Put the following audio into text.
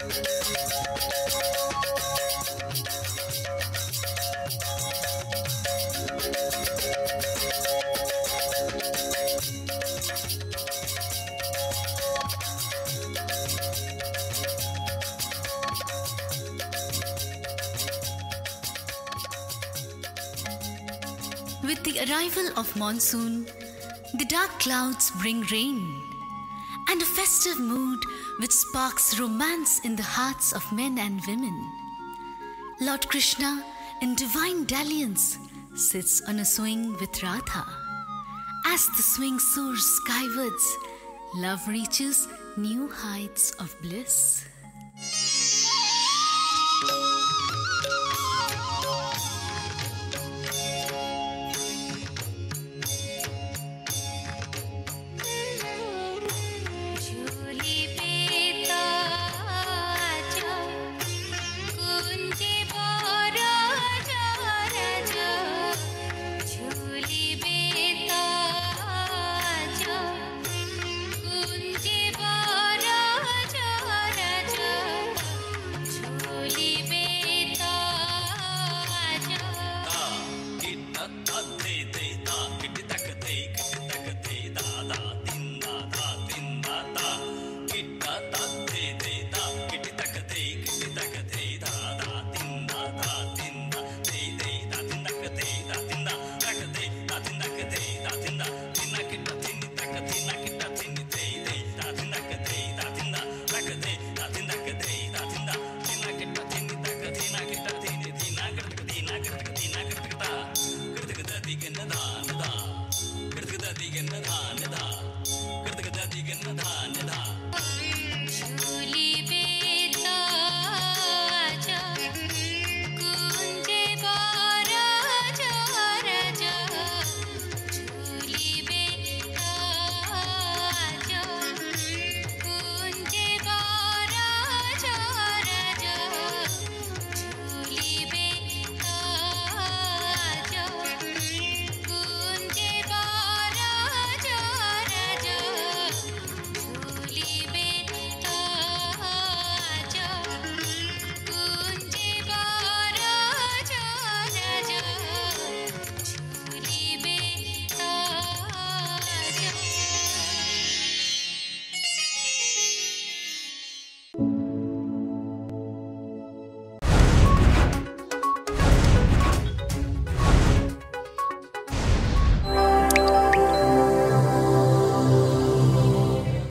With the arrival of monsoon, the dark clouds bring rain and a festive mood which sparks romance in the hearts of men and women. Lord Krishna, in divine dalliance, sits on a swing with Radha. As the swing soars skywards, love reaches new heights of bliss.